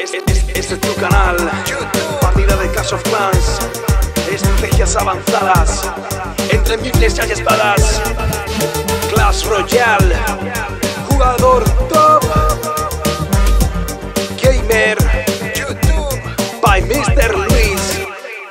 Este es tu canal, partida de Clash of Clans, estrategias avanzadas, entre miles hay espadas. Clash Royale, jugador top, gamer, YouTube, by Mr. Luis.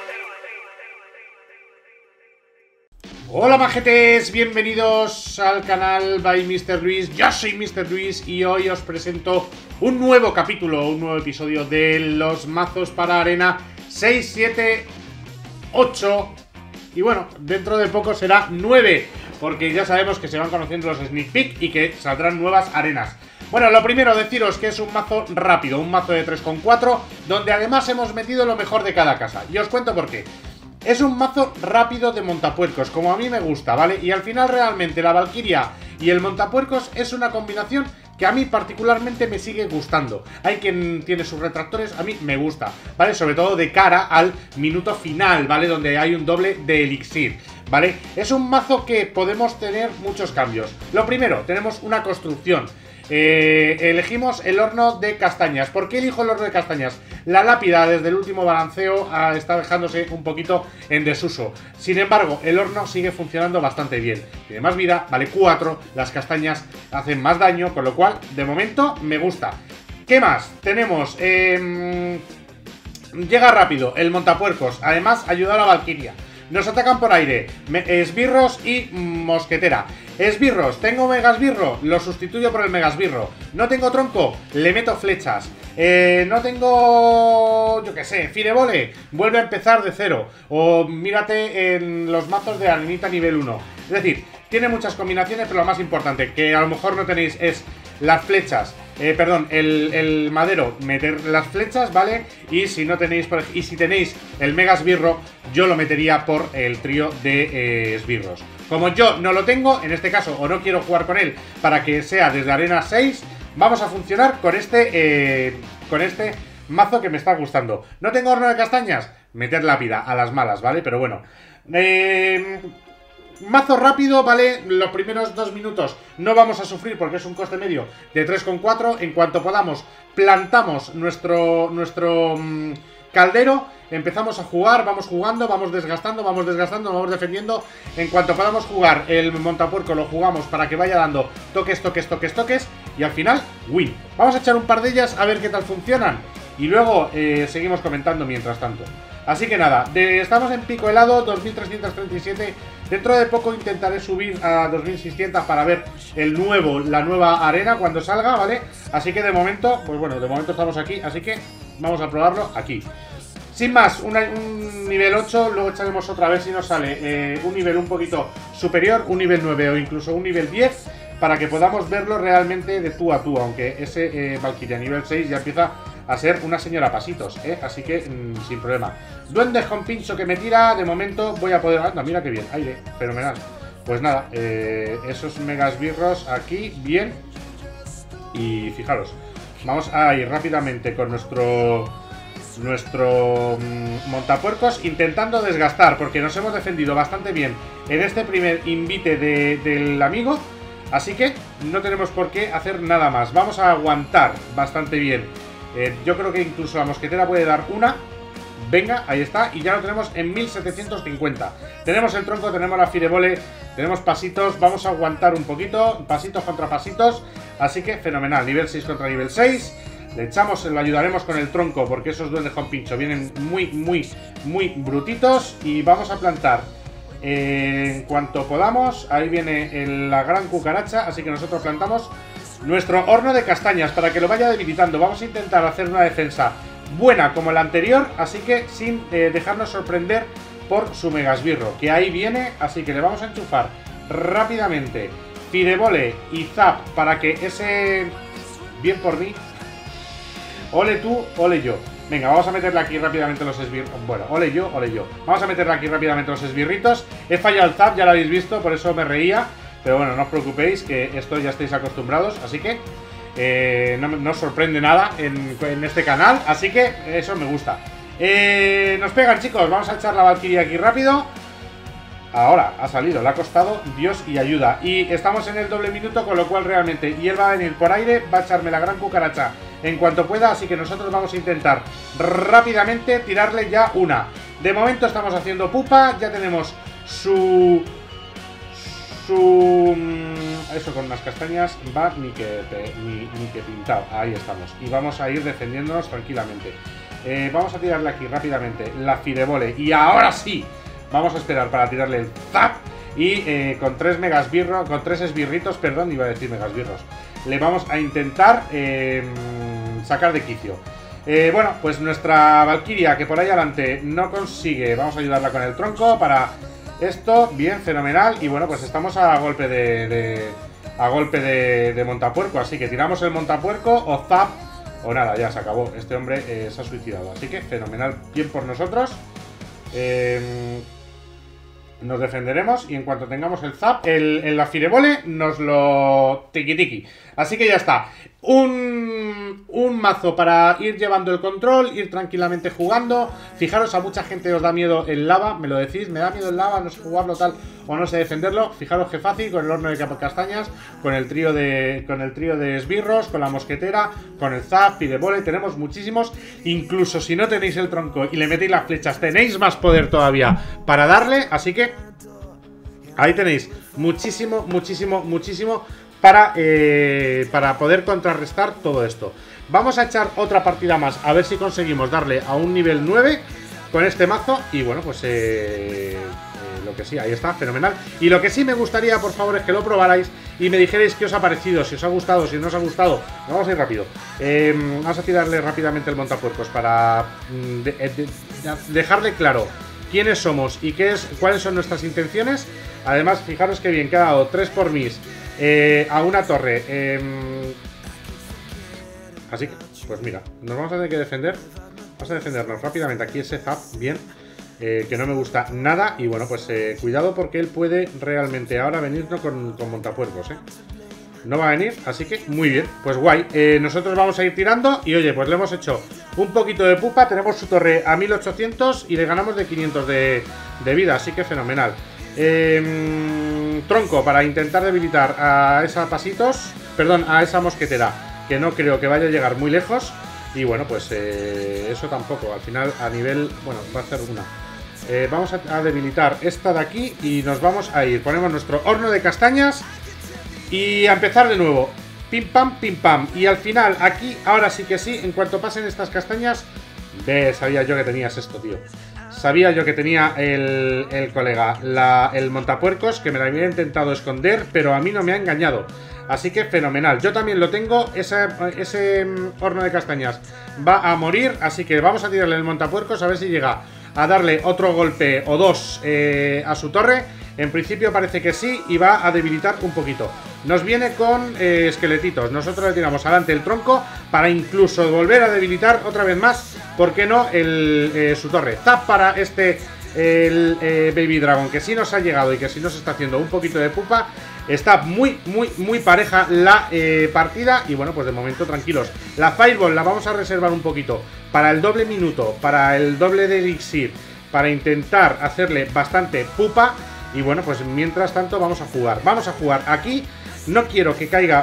Hola majetes, bienvenidos al canal by Mr. Luis. Yo soy Mr. Luis y hoy os presento un nuevo capítulo, un nuevo episodio de los mazos para arena 6, 7, 8 y bueno, dentro de poco será 9, porque ya sabemos que se van conociendo los sneak peek y que saldrán nuevas arenas. Bueno, lo primero deciros que es un mazo rápido, un mazo de 3,4, donde además hemos metido lo mejor de cada casa. Y os cuento por qué. Es un mazo rápido de montapuercos, como a mí me gusta, ¿vale? Y al final realmente la Valkyria y el montapuercos es una combinación que a mí particularmente me sigue gustando. Hay quien tiene sus retractores, a mí me gusta, ¿vale? Sobre todo de cara al minuto final, ¿vale? Donde hay un doble de elixir, ¿vale? Es un mazo que podemos tener muchos cambios. Lo primero, tenemos una construcción. Elegimos el horno de castañas. ¿Por qué elijo el horno de castañas? La lápida desde el último balanceo está dejándose un poquito en desuso. Sin embargo, el horno sigue funcionando bastante bien. Tiene más vida, vale 4, las castañas hacen más daño, con lo cual, de momento, me gusta. ¿Qué más? Tenemos... llega rápido, el montapuercos. Además, ayuda a la Valkyria. Nos atacan por aire, esbirros y mosquetera. Esbirros, tengo megasbirro, lo sustituyo por el megasbirro. No tengo tronco, le meto flechas. No tengo, yo qué sé, firebole, vuelve a empezar de cero. O mírate en los mazos de arenita nivel 1. Es decir, tiene muchas combinaciones, pero lo más importante, que a lo mejor no tenéis, es las flechas. El madero, meter las flechas, ¿vale? Y si no tenéis, y si tenéis el mega esbirro, yo lo metería por el trío de esbirros. Como yo no lo tengo, en este caso, o no quiero jugar con él para que sea desde arena 6, vamos a funcionar con este mazo que me está gustando. No tengo horno de castañas, meter lápida a las malas, ¿vale? Pero bueno, mazo rápido, ¿vale? Los primeros 2 minutos no vamos a sufrir porque es un coste medio de 3,4. En cuanto podamos, plantamos nuestro caldero, empezamos a jugar, vamos jugando, vamos desgastando, vamos defendiendo. En cuanto podamos jugar el montapuerco, lo jugamos para que vaya dando toques, y al final, win. Vamos a echar un par de ellas a ver qué tal funcionan y luego seguimos comentando mientras tanto. Así que nada, estamos en pico helado, 2337. Dentro de poco intentaré subir a 2600 para ver la nueva arena cuando salga, ¿vale? Así que de momento, pues bueno, de momento estamos aquí, así que vamos a probarlo aquí. Sin más, un nivel 8, luego echaremos otra vez si nos sale un nivel un poquito superior, un nivel 9 o incluso un nivel 10, para que podamos verlo realmente de tú a tú, aunque ese Valkyria nivel 6 ya empieza a ser una señora pasitos, así que sin problema. Duendes con pincho que me tira, de momento voy a poder... Anda, mira qué bien, aire, fenomenal. Pues nada, esos megasbirros aquí, bien. Y fijaros, vamos a ir rápidamente con nuestro montapuercos, intentando desgastar, porque nos hemos defendido bastante bien en este primer invite del amigo. Así que no tenemos por qué hacer nada más, vamos a aguantar bastante bien. Yo creo que incluso la mosquetera puede dar una. Venga, ahí está, y ya lo tenemos en 1750. Tenemos el tronco, tenemos la firebole, tenemos pasitos, vamos a aguantar un poquito, pasitos contra pasitos. Así que fenomenal, nivel 6 contra nivel 6. Le echamos, lo ayudaremos con el tronco, porque esos duendes con pincho vienen muy brutitos. Y vamos a plantar en cuanto podamos. Ahí viene la gran cucaracha, así que nosotros plantamos nuestro horno de castañas para que lo vaya debilitando. Vamos a intentar hacer una defensa buena como la anterior, así que sin dejarnos sorprender por su megasbirro, que ahí viene. Así que le vamos a enchufar rápidamente firebole y zap para que ese... Bien por mí. Ole tú, ole yo. Venga, vamos a meterle aquí rápidamente los esbirros. Bueno, ole yo. Vamos a meterle aquí rápidamente los esbirritos. He fallado el zap, ya lo habéis visto, por eso me reía. Pero bueno, no os preocupéis, que esto ya estáis acostumbrados. Así que no os sorprende nada en este canal. Así que eso me gusta. Nos pegan, chicos. Vamos a echar la Valkyria aquí rápido. Ahora ha salido, le ha costado Dios y ayuda. Y estamos en el doble minuto, con lo cual realmente... Y él va a venir por aire, va a echarme la gran cucaracha en cuanto pueda, así que nosotros vamos a intentar rápidamente tirarle ya una. De momento estamos haciendo pupa, ya tenemos eso con unas castañas va ni que pintado. Ahí estamos. Y vamos a ir defendiéndonos tranquilamente. Vamos a tirarle aquí rápidamente la firebole. Y ahora sí, vamos a esperar para tirarle el zap. Y con 3 megasbirros, con 3 esbirritos, perdón, iba a decir megasbirros, le vamos a intentar sacar de quicio. Bueno, pues nuestra Valkyria, que por ahí adelante no consigue, vamos a ayudarla con el tronco para esto, bien, fenomenal. Y bueno, pues estamos a golpe de montapuerco, así que tiramos el montapuerco o zap, o nada, ya se acabó. Este hombre se ha suicidado, así que fenomenal, bien por nosotros. Nos defenderemos y en cuanto tengamos el zap, la firebole nos lo tiki-tiki. Así que ya está. Un mazo para ir llevando el control, ir tranquilamente jugando. Fijaros, a mucha gente os da miedo el lava, me lo decís, me da miedo el lava, no sé jugarlo tal o no sé defenderlo. Fijaros qué fácil, con el horno de castañas, con el trío de esbirros, con la mosquetera, con el zap, firebole, tenemos muchísimos. Incluso si no tenéis el tronco y le metéis las flechas, tenéis más poder todavía para darle, así que ahí tenéis muchísimo para poder contrarrestar todo esto. Vamos a echar otra partida más, a ver si conseguimos darle a un nivel 9 con este mazo. Y bueno, pues lo que sí, ahí está, fenomenal. Y lo que sí me gustaría, por favor, es que lo probarais y me dijerais qué os ha parecido, si os ha gustado, si no os ha gustado. Vamos a ir rápido. Vamos a tirarle rápidamente el montapuercos para dejarle claro quiénes somos y cuáles son nuestras intenciones. Además, fijaros que bien, que ha dado 3 por mis a una torre. Así que, pues mira, nos vamos a tener que defender. Vamos a defendernos rápidamente aquí ese zap, bien, que no me gusta nada. Y bueno, pues cuidado porque él puede realmente ahora venirnos con montapuercos, no va a venir, así que muy bien, pues guay. Nosotros vamos a ir tirando y oye, pues le hemos hecho un poquito de pupa. Tenemos su torre a 1800 y le ganamos de 500 de vida, así que fenomenal. Tronco para intentar debilitar a esa a esa mosquetera, que no creo que vaya a llegar muy lejos. Y bueno, pues eso tampoco, al final a nivel, bueno, va a hacer una. Vamos a debilitar esta de aquí y nos vamos a ir. Ponemos nuestro horno de castañas y a empezar de nuevo. Pim pam, pim pam. Y al final, aquí, ahora sí que sí, en cuanto pasen estas castañas. Sabía yo que tenías esto, tío. Sabía yo que tenía el colega el montapuercos, que me lo había intentado esconder, pero a mí no me ha engañado. Así que fenomenal. Yo también lo tengo, ese horno de castañas va a morir, así que vamos a tirarle el montapuercos a ver si llega a darle otro golpe o dos a su torre. En principio parece que sí y va a debilitar un poquito. Nos viene con esqueletitos. Nosotros le tiramos adelante el tronco para incluso volver a debilitar otra vez más, ¿por qué no? Su torre. Zap para el Baby Dragon, que sí nos ha llegado y que sí nos está haciendo un poquito de pupa. Está muy pareja la partida. Y bueno, pues de momento tranquilos. La Fireball la vamos a reservar un poquito para el doble minuto, para el doble de elixir, para intentar hacerle bastante pupa. Y bueno, pues mientras tanto vamos a jugar. Vamos a jugar aquí. No quiero que caiga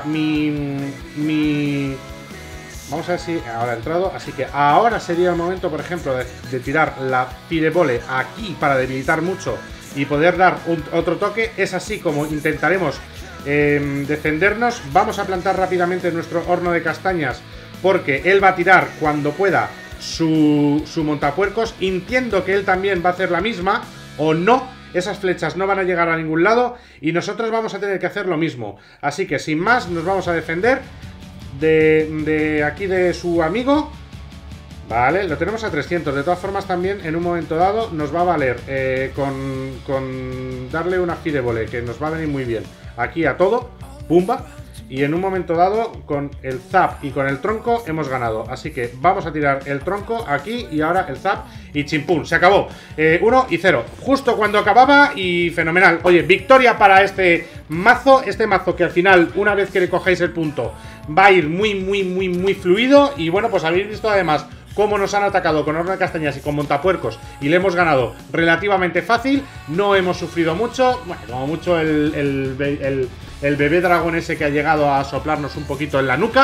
mi... Vamos a ver si ahora ha entrado. Así que ahora sería el momento, por ejemplo, de tirar la Firebole aquí para debilitar mucho y poder dar otro toque. Es así como intentaremos defendernos. Vamos a plantar rápidamente nuestro horno de castañas, porque él va a tirar cuando pueda su montapuercos. Entiendo que él también va a hacer la misma, o no. Esas flechas no van a llegar a ningún lado y nosotros vamos a tener que hacer lo mismo. Así que sin más nos vamos a defender de aquí de su amigo. Vale, lo tenemos a 300. De todas formas también en un momento dado nos va a valer con darle una Firebole, que nos va a venir muy bien aquí a todo. Pumba. Y en un momento dado, con el zap y con el tronco, hemos ganado. Así que vamos a tirar el tronco aquí y ahora el zap y chimpún. Se acabó. 1 y 0. Justo cuando acababa y fenomenal. Oye, victoria para este mazo. Este mazo que al final, una vez que le cojáis el punto, va a ir muy fluido. Y bueno, pues habéis visto además cómo nos han atacado con horno de castañas y con montapuercos y le hemos ganado relativamente fácil. No hemos sufrido mucho. Bueno, como mucho el bebé dragón ese que ha llegado a soplarnos un poquito en la nuca.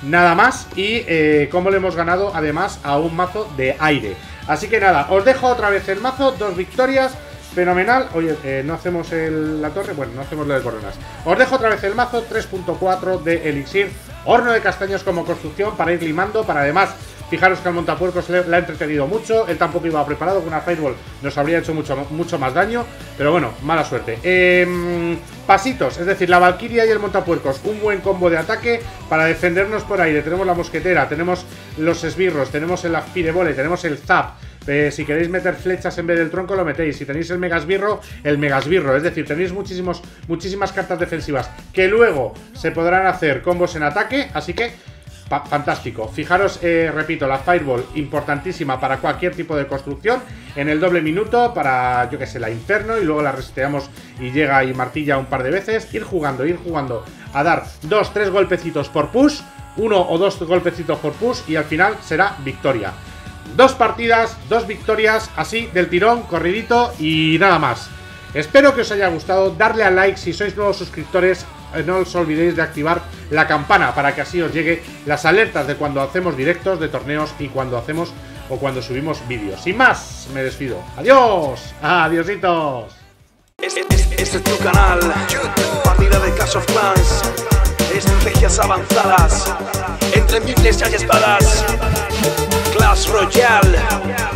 nada más. Y cómo le hemos ganado además a un mazo de aire. Así que nada, os dejo otra vez el mazo, 2 victorias. Fenomenal. Oye, no hacemos la torre. Bueno, no hacemos lo de coronas. Os dejo otra vez el mazo, 3.4 de elixir, horno de castaños como construcción para ir limando. Para además, fijaros que al montapuercos le ha entretenido mucho. Él tampoco iba preparado, con una Fireball nos habría hecho mucho más daño. Pero bueno, mala suerte. Pasitos, es decir, la Valkyria y el montapuercos, un buen combo de ataque para defendernos por aire. Tenemos la mosquetera, tenemos los esbirros, tenemos el Fireball, tenemos el Zap. Si queréis meter flechas en vez del tronco, lo metéis. Si tenéis el megasbirro, el megasbirro. Es decir, tenéis muchísimas cartas defensivas que luego se podrán hacer combos en ataque. Así que, fantástico. Fijaros, repito, la Fireball, importantísima para cualquier tipo de construcción. En el doble minuto, para, yo que sé, la Inferno. Y luego la reseteamos y llega y martilla un par de veces. Ir jugando a dar 2-3 golpecitos por push. 1 o 2 golpecitos por push. Y al final será victoria. 2 partidas, 2 victorias, así del tirón, corridito y nada más. Espero que os haya gustado, darle al like si sois nuevos suscriptores, no os olvidéis de activar la campana para que así os llegue las alertas de cuando hacemos directos de torneos y cuando hacemos o cuando subimos vídeos. Sin más, me despido. ¡Adiós! ¡Adiositos! Este es tu canal, partida de Clash of Clans, estrategias avanzadas, entre miles hay espadas. Clash Royale.